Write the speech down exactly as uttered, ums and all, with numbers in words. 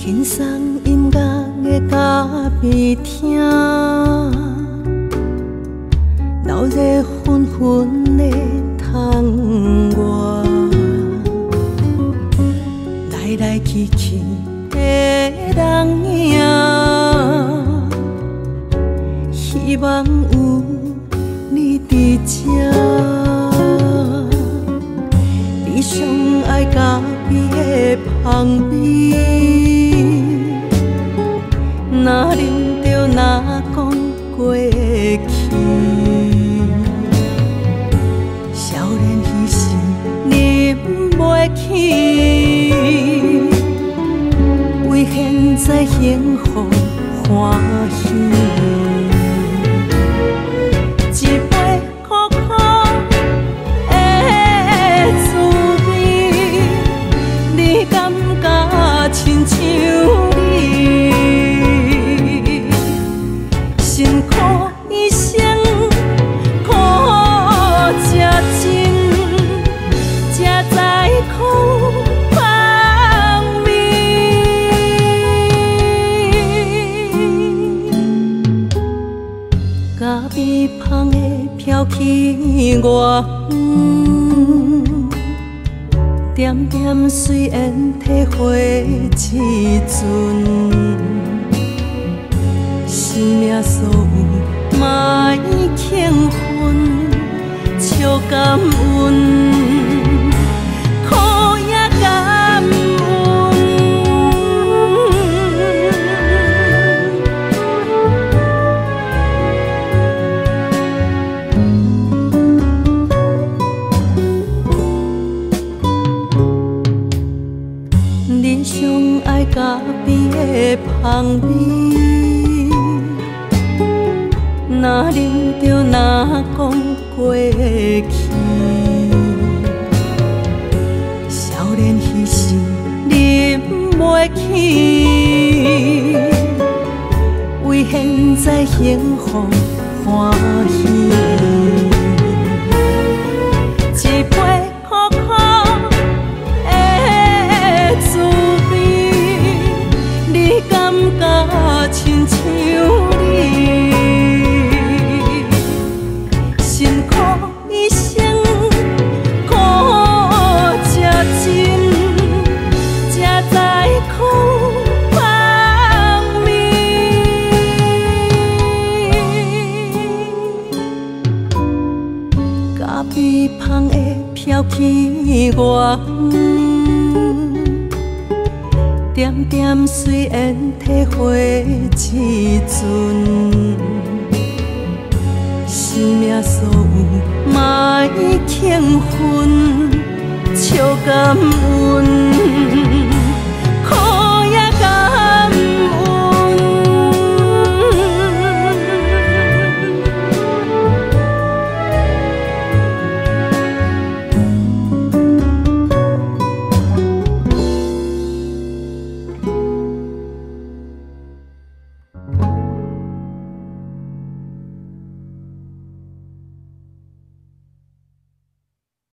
轻松音乐的咖啡厅，闹热纷纷的窗外，来来去去的人影，希望有你伫这。你上爱咖啡的香味。 若啉着若讲过去，少年彼时啉袂起，为现在幸福欢喜。一杯苦苦的滋味，你感觉亲像你？ 辛苦一生，苦才真，才知苦芳味。咖啡香的飘起外远，点点水烟体会一阵。 生命所有嘛已庆分，笑感恩，苦也感恩。人上爱咖啡的香味。 若啉着若讲过去，少年彼时啉袂起，为现在幸福欢喜。一杯苦苦的滋味，你感觉亲像你？ 咖啡香的飘起外远，点点水烟体会一阵，生命所有嘛已庆分，笑感恩。